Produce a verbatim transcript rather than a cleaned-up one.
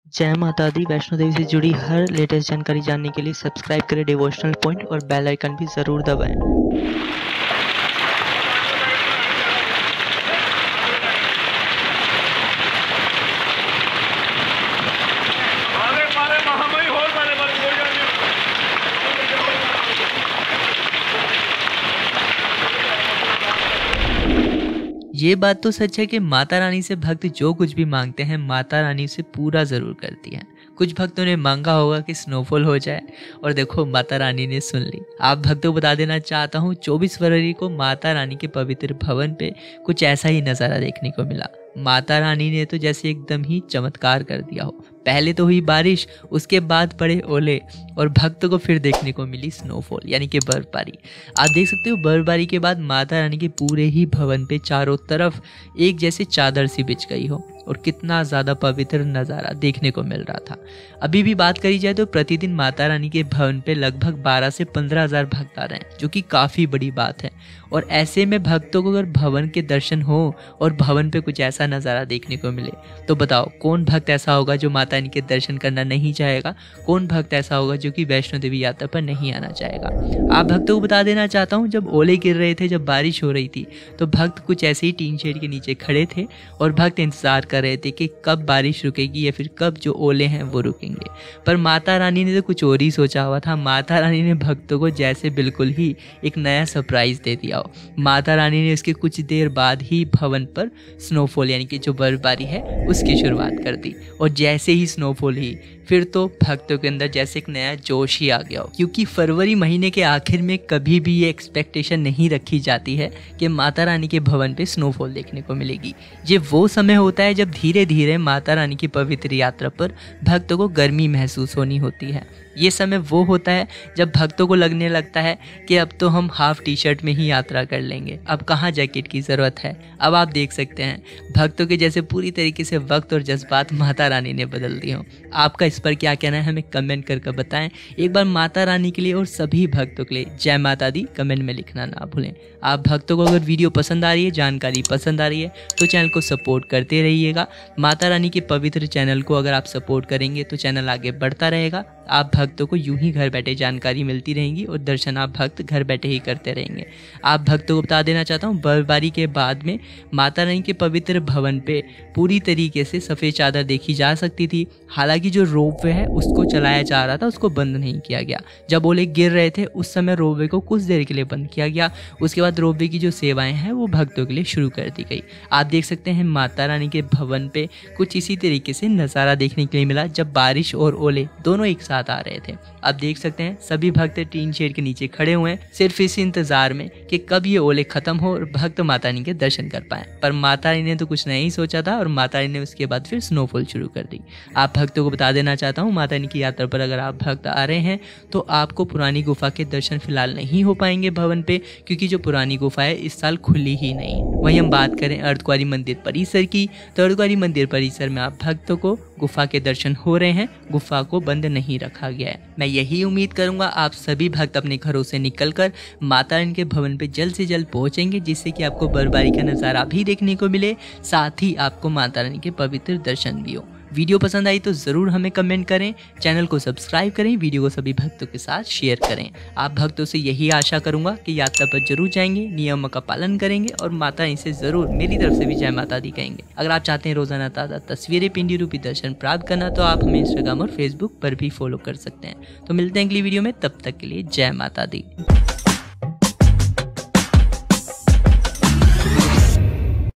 जय माता दी। वैष्णो देवी से जुड़ी हर लेटेस्ट जानकारी जानने के लिए सब्सक्राइब करें डिवोशनल पॉइंट और बेल आइकन भी ज़रूर दबाएं। ये बात तो सच है कि माता रानी से भक्त जो कुछ भी मांगते हैं माता रानी उसे पूरा ज़रूर करती हैं। कुछ भक्तों ने मांगा होगा कि स्नोफॉल हो जाए और देखो माता रानी ने सुन ली। आप भक्तों को बता देना चाहता हूँ चौबीस फरवरी को माता रानी के पवित्र भवन पे कुछ ऐसा ही नज़ारा देखने को मिला। माता रानी ने तो जैसे एकदम ही चमत्कार कर दिया हो। पहले तो हुई बारिश, उसके बाद पड़े ओले और भक्तों को फिर देखने को मिली स्नोफॉल यानी कि बर्फबारी। आप देख सकते हो बर्फबारी के बाद माता रानी के पूरे ही भवन पे चारों तरफ एक जैसे चादर सी बिछ गई हो और कितना ज़्यादा पवित्र नज़ारा देखने को मिल रहा था। अभी भी बात करी जाए तो प्रतिदिन माता रानी के भवन पे लगभग बारह से पंद्रह हज़ार भक्त आ रहे हैं, जो कि काफ़ी बड़ी बात है। और ऐसे में भक्तों को अगर भवन के दर्शन हो और भवन पे कुछ ऐसा नज़ारा देखने को मिले तो बताओ कौन भक्त ऐसा होगा जो माता रानी के दर्शन करना नहीं चाहेगा, कौन भक्त ऐसा होगा जो कि वैष्णो देवी यात्रा पर नहीं आना चाहेगा। आप भक्तों को बता देना चाहता हूँ जब ओले गिर रहे थे, जब बारिश हो रही थी, तो भक्त कुछ ऐसे ही टीन शेड के नीचे खड़े थे और भक्त इंतजार कर रहे थे कि कब बारिश रुकेगी या फिर कब जो ओले हैं वो रुकेंगे। पर माता रानी ने तो कुछ और ही सोचा हुआ था। माता रानी ने भक्तों को जैसे बिल्कुल ही एक नया सरप्राइज दे दिया हो। माता रानी ने उसके कुछ देर बाद ही भवन पर स्नोफॉल यानी कि जो बर्फबारी है उसकी शुरुआत कर दी। और जैसे ही स्नोफॉल ही फिर तो भक्तों के अंदर जैसे एक नया जोश ही आ गया हो, क्योंकि फरवरी महीने के आखिर में कभी भी ये एक्सपेक्टेशन नहीं रखी जाती है कि माता रानी के भवन पे स्नोफॉल देखने को मिलेगी। ये वो समय होता है जब धीरे धीरे माता रानी की पवित्र यात्रा पर भक्तों को गर्मी महसूस होनी होती है। ये समय वो होता है जब भक्तों को लगने लगता है कि अब तो हम हाफ टी शर्ट में ही यात्रा कर लेंगे, अब कहाँ जैकेट की ज़रूरत है। अब आप देख सकते हैं भक्तों के जैसे पूरी तरीके से वक्त और जज्बात माता रानी ने बदल दिए हों। आपका इस पर क्या कहना है हमें कमेंट करके बताएं। एक बार माता रानी के लिए और सभी भक्तों के लिए जय माता दी कमेंट में लिखना ना भूलें। आप भक्तों को अगर वीडियो पसंद आ रही है, जानकारी पसंद आ रही है तो चैनल को सपोर्ट करते रहिएगा। माता रानी के पवित्र चैनल को अगर आप सपोर्ट करेंगे तो चैनल आगे बढ़ता रहेगा। आप भक्तों को यूं ही घर बैठे जानकारी मिलती रहेंगी और दर्शन आप भक्त घर बैठे ही करते रहेंगे। आप भक्तों को बता देना चाहता हूँ बर्फबारी के बाद में माता रानी के पवित्र भवन पे पूरी तरीके से सफ़ेद चादर देखी जा सकती थी। हालांकि जो रोपवे है उसको चलाया जा रहा था, उसको बंद नहीं किया गया। जब ओले गिर रहे थे उस समय रोपवे को कुछ देर के लिए बंद किया गया। उसके बाद रोपवे की जो सेवाएं हैं वो भक्तों के लिए शुरू कर दी गई। आप देख सकते हैं माता रानी के भवन पे कुछ इसी तरीके से नज़ारा देखने के लिए मिला जब बारिश और ओले दोनों एक साथ आ रहे थे। आप देख सकते हैं सभी भक्त टीन शेड के नीचे खड़े हुए हैं सिर्फ इस इंतजार में कि कब ये ओले खत्म हो और भक्त माता रानी के दर्शन कर पाए। पर माता रानी ने तो कुछ नहीं सोचा था और माता रानी ने उसके बाद फिर स्नोफॉल शुरू कर दी। आप भक्तों को बता देना चाहता हूँ माता रानी की यात्रा पर अगर आप भक्त आ रहे हैं तो आपको पुरानी गुफा के दर्शन फिलहाल नहीं हो पाएंगे भवन पे, क्योंकि जो पुरानी गुफा है इस साल खुली ही नहीं। वहीं हम बात करें अर्धकुंवारी मंदिर परिसर की तो अर्धकुंवारी मंदिर परिसर में आप भक्तों को गुफा के दर्शन हो रहे हैं, गुफा को बंद नहीं रखा गया है। मैं यही उम्मीद करूंगा आप सभी भक्त अपने घरों से निकलकर माता रानी के भवन पे जल्द से जल्द पहुंचेंगे, जिससे कि आपको बर्फबारी का नज़ारा भी देखने को मिले, साथ ही आपको माता रानी के पवित्र दर्शन भी हो। वीडियो पसंद आई तो ज़रूर हमें कमेंट करें, चैनल को सब्सक्राइब करें, वीडियो को सभी भक्तों के साथ शेयर करें। आप भक्तों से यही आशा करूंगा कि यात्रा पर जरूर जाएंगे, नियमों का पालन करेंगे और माता रानी से ज़रूर मेरी तरफ से भी जय माता दी कहेंगे। अगर आप चाहते हैं रोजाना ताज़ा तस्वीरें पिंडी रूपी दर्शन प्राप्त करना तो आप हमें इंस्टाग्राम और फेसबुक पर भी फॉलो कर सकते हैं। तो मिलते हैं अगली वीडियो में, तब तक के लिए जय माता दी।